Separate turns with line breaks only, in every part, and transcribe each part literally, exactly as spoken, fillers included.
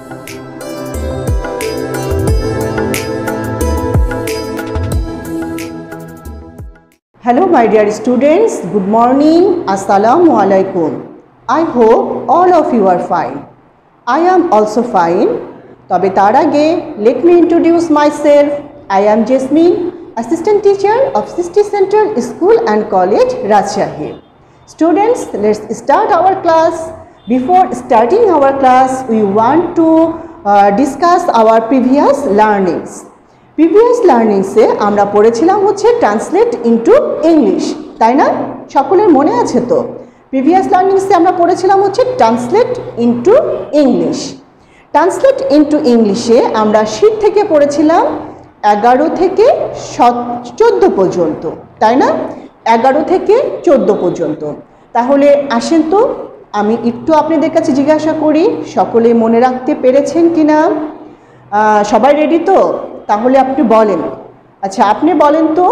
Hello my dear students, good morning, Assalamu alaikum. I hope all of you are fine. I am also fine. Tobe tar age, let me introduce myself. I am Jasmine, Assistant Teacher of City Central School and College, Rajshahi. Students, let's start our class. Before starting our class, we want to uh, discuss our previous learnings. Previous learnings এ আমরা পড়েছিলাম হচ্ছে translate into English, তাই না? সকলের মনে আছে তো? Previous লার্নিংসে আমরা পড়েছিলাম হচ্ছে translate into English. Translate into ইংলিশে আমরা শীট থেকে পড়েছিলাম এগারো থেকে চোদ্দ পর্যন্ত, তাই না? এগারো থেকে চোদ্দ পর্যন্ত। তাহলে আসেন তো আমি একটু আপনাদের কাছে জিজ্ঞাসা করি, সকলে মনে রাখতে পেরেছেন কিনা? সবাই রেডি তো? তাহলে আপনি বলেন, আচ্ছা আপনি বলেন তো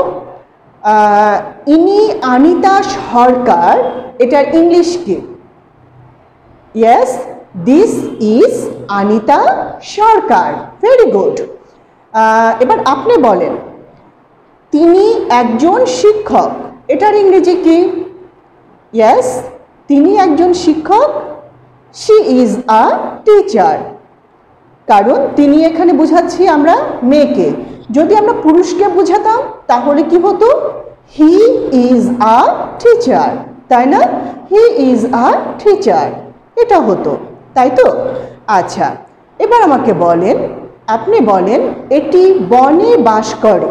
ইনি অনিতা সরকার, এটার ইংলিশ কি? Yes, this is Anita Sarkar. Very good. এবার আপনি বলেন তিনি একজন শিক্ষক, এটার ইংরেজি কি? ইয়েস, তিনি একজন শিক্ষক। She is a teacher. কারণ তিনি এখানে বোঝাচ্ছি আমরা মেয়েকে। যদি আমরা পুরুষকে বোঝাতাম তাহলে কি হতো? হি ইজ আ টিচার, তাই না? হি ইজ আ টিচার, এটা হতো, তাই তো? আচ্ছা এবার আমাকে বলেন, আপনি বলেন এটি বনে বাস করে।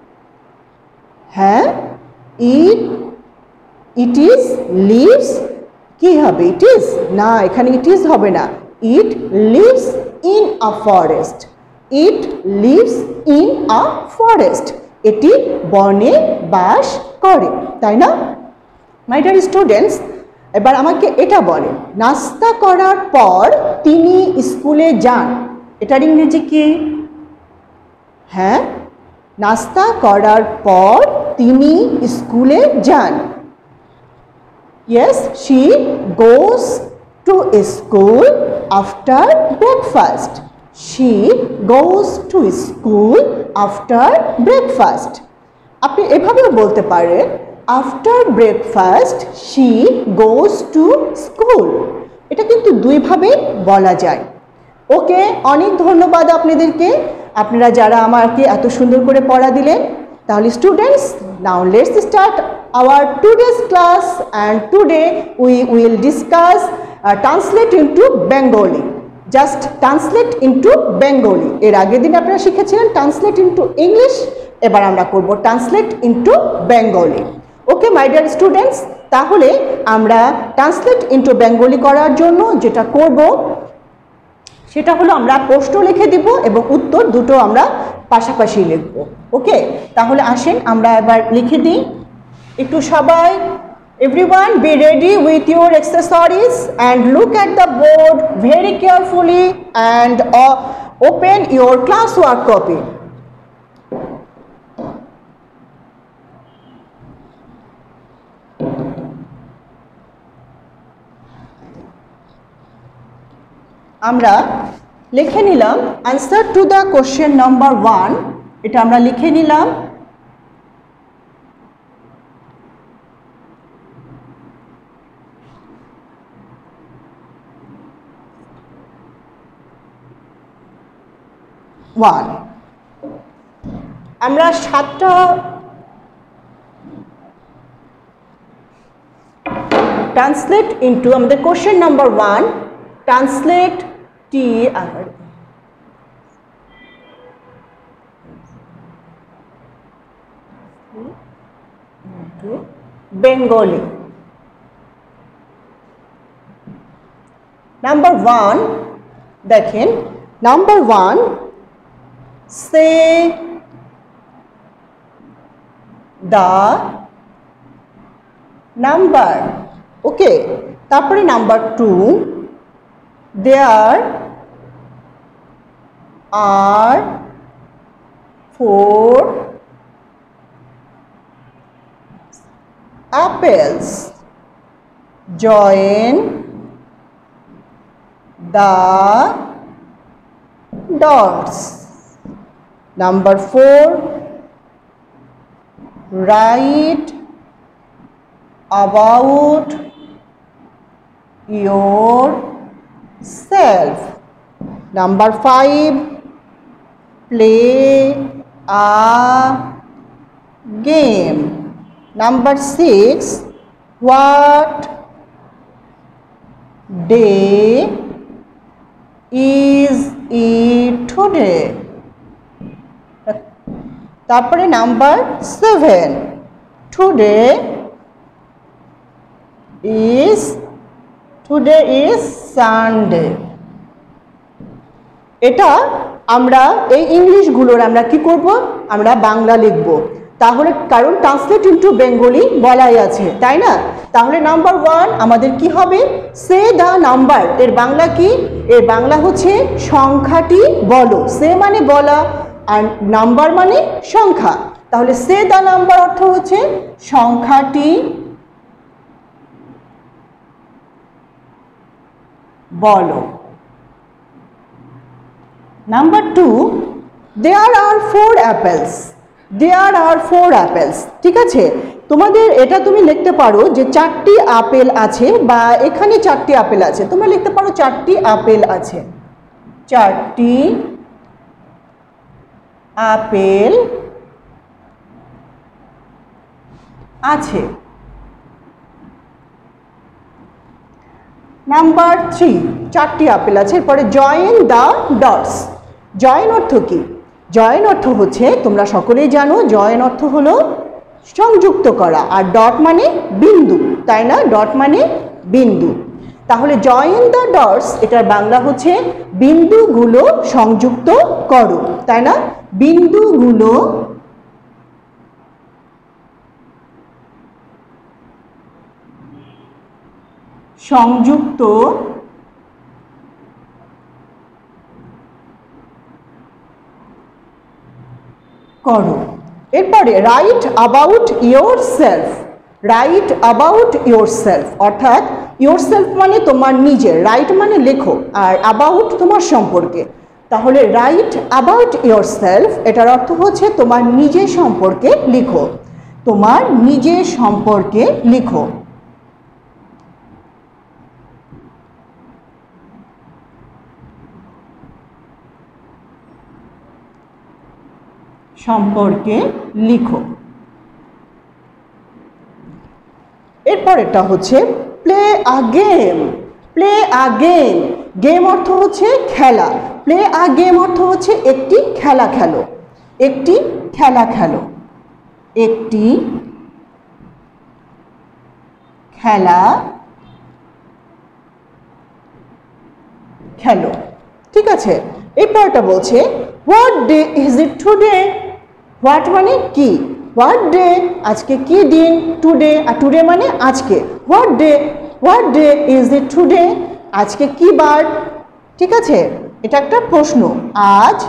হ্যাঁ, ইট ইট ইজ লিভস, কি হবে? ইট ইজ না, এখানে ইট ইজ হবে না। It lives in a forest. It lives in a forest. এটি বনে বাস করে, তাই না? মাই ডিয়ার স্টুডেন্টস, এবার আমাকে এটা বলেন নাস্তা করার পর তিনি স্কুলে যান, এটার ইংরেজি কি? হ্যাঁ, নাস্তা করার পর তিনি স্কুলে যান। Yes, she goes to school after breakfast. She goes to school after breakfast. আপনি এভাবেও বলতে পারেন after breakfast she goes to school. এটা কিন্তু দুইভাবে বলা যায়। ওকে, অনেক ধন্যবাদ আপনাদেরকে, আপনারা যারা আমাকে এত সুন্দর করে পড়া দিলেন। তাহলে students, now let's start our today's class, and today we will discuss uh, translate into Bengali. Just translate into Bengali. এর আগের দিন আপনারা শিখেছিলেন translate into English, এবার আমরা করব translate into Bengali. Okay my dear students, তাহলে আমরা translate into Bengali করার জন্য যেটা করব সেটা হলো আমরা প্রশ্ন লিখে দিব এবং উত্তর দুটো আমরা পাশাপাশি লিখব। ওকে, তাহলে আসেন আমরা এবার লিখে দিই। একটু সবাই, everyone be ready with your accessories and look at the board very carefully and uh, open your classwork copy. আমরা লিখে নিলাম answer to the question number one, এটা আমরা লিখে নিলাম। ওয়ান, আমরা সাতটা ট্রান্সলেট ইনটু আমাদের কোশ্চেন নাম্বার ওয়ান, ট্রান্সলেট টি আবার বেঙ্গলি। নাম্বার ওয়ান দেখেন, number one say the number. Okay, তারপরে number two there are four apples. Join the dots. Number four, write about yourself. Number five, play a game. Number six, what day is it today? তারপরে number seven, today is today is Sunday. এটা আমরা এই ইংলিশগুলোর আমরা কি করব, আমরা বাংলা লিখব। তাহলে কারণ ট্রান্সলেট ইনটু বেঙ্গলি বলাই আছে, তাই না? তাহলে নাম্বার ওয়ান আমাদের কি হবে, সে দ্য নাম্বার। এর বাংলা কি? এর বাংলা হচ্ছে সংখ্যাটি বলো। সে মানে বলা, আর নাম্বার মানে সংখ্যা। তাহলে সে দ্য নাম্বার অর্থ হচ্ছে সংখ্যাটি বলো। Number two, there are four apples. There are four apples, ঠিক আছে? তোমাদের এটা তুমি লিখতে পারো যে চারটি আপেল আছে, বা এখানে চারটি আপেল আছে, তোমরা লিখতে পারো চারটি আপেল আছে, চারটি আপেল আছে। নাম্বার থ্রি, চারটি আপেল আছে। এরপরে জয়েন দ্য ডটস। জয়েন অর্থ কি? জয়েন অর্থ হচ্ছে, তোমরা সকলেই জানো, জয়েন অর্থ হলো সংযুক্ত করা, আর ডট মানে বিন্দু, তাই না? ডট মানে বিন্দু। তাহলে জয়েন দ্য ডটস এটার বাংলা হচ্ছে বিন্দুগুলো সংযুক্ত করো, তাই না? বিন্দুগুলো সংযুক্ত করো। এরপরে write about yourself. Write about yourself অর্থাৎ ইয়োর সেলফ মানে তোমার নিজের, রাইট মানে লেখো, আর অ্যাবাউট তোমার সম্পর্কে। তাহলে রাইট অ্যাবাউট ইয়োর সেলফ এটার অর্থ হচ্ছে তোমার নিজের সম্পর্কে লিখো, তোমার নিজের সম্পর্কে লিখো। সম্পর্কে লিখো। এরপরেরটা হচ্ছে play a game. Play a game, game অর্থ হচ্ছে খেলা, প্লে আ গেম অর্থ হচ্ছে একটি খেলা খেলো, একটি খেলা খেলো, একটি খেলা খেলো, ঠিক আছে? এরপরটা বলছে what day is it today. What মানে কি, হোয়াট ডে আজকে কি দিন, টুডে, আর টুডে মানে আজকে। What day, what day is it today, আজকে কি বার, ঠিক আছে? এটা একটা প্রশ্ন, আজ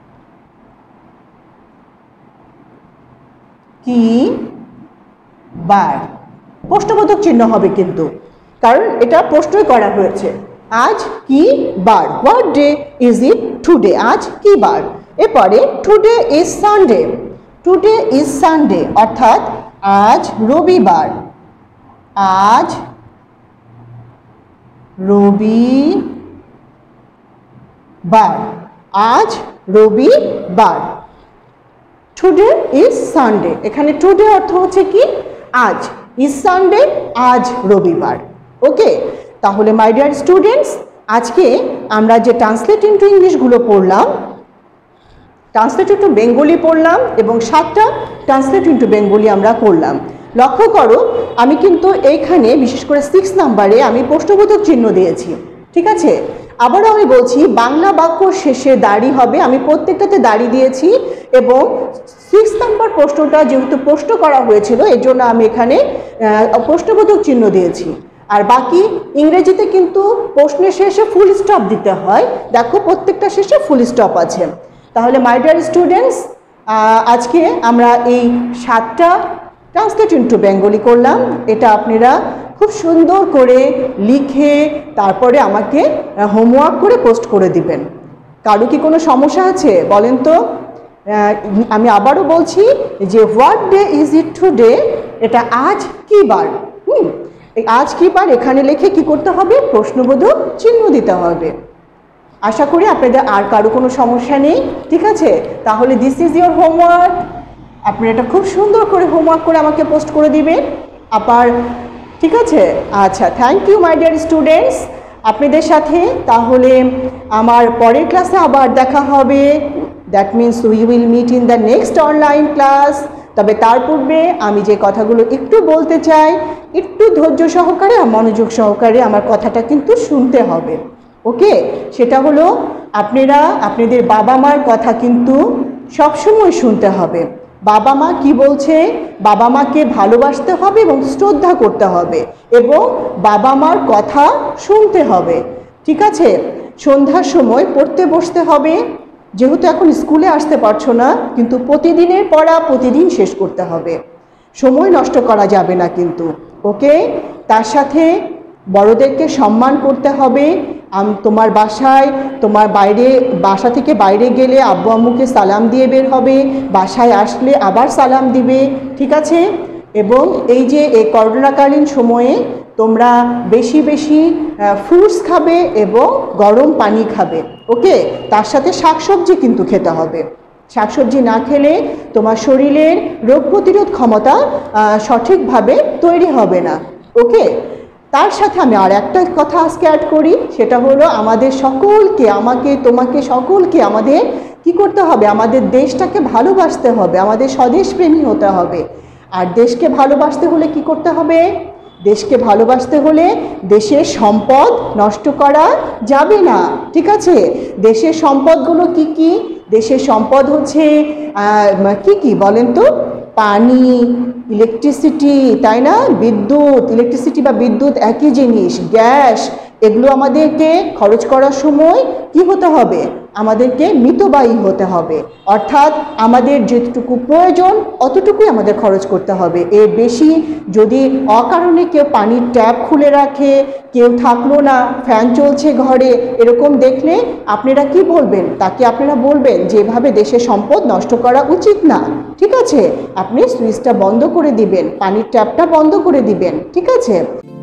কি বার, প্রশ্নবোধক চিহ্ন হবে কিন্তু, কারণ এটা প্রশ্নই করা হয়েছে। আজ কি বার, what day is it today, আজ কি বার। এরপরে today is Sunday. Today is Sunday অর্থাৎ আজ রবিবার, আজ রবিবার, আজ রবিবার। টুডে ইজ সানডে, এখানে টুডে অর্থ হচ্ছে কি আজ, ইজ সানডে আজ রবিবার। ওকে, তাহলে মাই ডিয়ার স্টুডেন্টস, আজকে আমরা যে ট্রান্সলেট ইনটু ইংলিশগুলো পড়লাম, ট্রান্সলেট ইনটু বেঙ্গলি পড়লাম এবং সাতটা ট্রান্সলেট ইনটু বেঙ্গলি আমরা করলাম। লক্ষ্য করো আমি কিন্তু এইখানে বিশেষ করে সিক্স নাম্বারে আমি প্রশ্নবোধক চিহ্ন দিয়েছি, ঠিক আছে? আবারও আমি বলছি, বাংলা বাক্য শেষে দাড়ি হবে, আমি প্রত্যেকটাতে দাড়ি দিয়েছি, এবং সিক্স নাম্বার প্রশ্নটা যেহেতু প্রশ্ন করা হয়েছিল এর জন্য আমি এখানে প্রশ্নবোধক চিহ্ন দিয়েছি। আর বাকি ইংরেজিতে কিন্তু প্রশ্নের শেষে ফুল স্টপ দিতে হয়, দেখো প্রত্যেকটা শেষে ফুল স্টপ আছে। তাহলে মাই ডিয়ার স্টুডেন্টস, আজকে আমরা এই সাতটা ট্রান্সলেট ইনটু বেঙ্গলি করলাম। এটা আপনারা খুব সুন্দর করে লিখে তারপরে আমাকে হোমওয়ার্ক করে পোস্ট করে দিবেন। কারো কি কোনো সমস্যা আছে বলেন তো? আমি আবারও বলছি যে what day is it today, এটা আজ কি বার। হুম এই আজ কি বার এখানে লিখে কি করতে হবে? প্রশ্নবোধক চিহ্ন দিতে হবে। আশা করি আপনাদের আর কারো কোনো সমস্যা নেই, ঠিক আছে? তাহলে দিস ইজ ইয়োর হোমওয়ার্ক। আপনি এটা খুব সুন্দর করে হোমওয়ার্ক করে আমাকে পোস্ট করে দিবেন আবার, ঠিক আছে? আচ্ছা, thank you my dear students. আপনাদের সাথে তাহলে আমার পরের ক্লাসে আবার দেখা হবে। That means we will meet in the next online class. তবে তার পূর্বে আমি যে কথাগুলো একটু বলতে চাই, একটু ধৈর্য সহকারে আর মনোযোগ সহকারে আমার কথাটা কিন্তু শুনতে হবে। ওকে, সেটা হলো আপনারা আপনাদের বাবা মার কথা কিন্তু সবসময় শুনতে হবে। বাবা মা কি বলছে, বাবা মাকে ভালোবাসতে হবে এবং শ্রদ্ধা করতে হবে এবং বাবা মার কথা শুনতে হবে, ঠিক আছে? সন্ধ্যার সময় পড়তে বসতে হবে। যেহেতু এখন স্কুলে আসতে পারছো না, কিন্তু প্রতিদিনের পড়া প্রতিদিন শেষ করতে হবে, সময় নষ্ট করা যাবে না কিন্তু। ওকে, তার সাথে বড়দেরকে সম্মান করতে হবে। আম তোমার বাসায় তোমার বাইরে বাসা থেকে বাইরে গেলে আব্বু আম্মুকে সালাম দিয়ে বের হবে, বাসায় আসলে আবার সালাম দিবে, ঠিক আছে? এবং এই যে এই করোনাকালীন সময়ে তোমরা বেশি বেশি ফ্রুটস খাবে এবং গরম পানি খাবে। ওকে, তার সাথে শাকসবজি কিন্তু খেতে হবে। শাকসবজি না খেলে তোমার শরীরের রোগ প্রতিরোধ ক্ষমতা সঠিকভাবে তৈরি হবে না। ওকে, তার সাথে আমি আর একটা কথা আজকে অ্যাড করি, সেটা হলো আমাদের সকলকে, আমাকে তোমাকে সকলকে আমাদের কি করতে হবে? আমাদের দেশটাকে ভালোবাসতে হবে, আমাদের স্বদেশপ্রেমী হতে হবে। আর দেশকে ভালোবাসতে হলে কি করতে হবে? দেশকে ভালোবাসতে হলে দেশের সম্পদ নষ্ট করা যাবে না, ঠিক আছে? দেশের সম্পদগুলো কি কি? দেশের সম্পদ হচ্ছে কি কি বলেন তো? পানি, ইলেকট্রিসিটি, তাই না? বিদ্যুৎ, ইলেকট্রিসিটি বা বিদ্যুৎ একই জিনিস। গ্যাস, এগুলো আমাদেরকে খরচ করার সময় কি হতে হবে? আমাদেরকে মিতব্যয়ী হতে হবে, অর্থাৎ আমাদের যেটুকু প্রয়োজন অতটুকুই আমাদের খরচ করতে হবে। এর বেশি যদি অকারণে কেউ পানির ট্যাপ খুলে রাখে, কেউ থাকলো না, ফ্যান চলছে ঘরে, এরকম দেখলে আপনারা কি বলবেন? তাকে আপনারা বলবেন যে এভাবে দেশের সম্পদ নষ্ট করা উচিত না, ঠিক আছে? আপনি সুইচটা বন্ধ করে দিবেন, পানির ট্যাপটা বন্ধ করে দিবেন, ঠিক আছে?